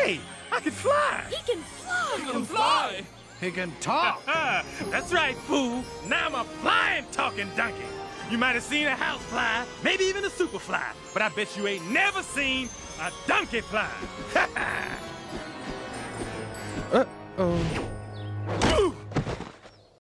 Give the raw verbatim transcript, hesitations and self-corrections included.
Hey, I can fly. He can fly. He can fly. He can talk. That's right, fool. Now I'm a flying, talking donkey. You might have seen a house fly, maybe even a super fly, but I bet you ain't never seen a donkey fly. Uh-oh.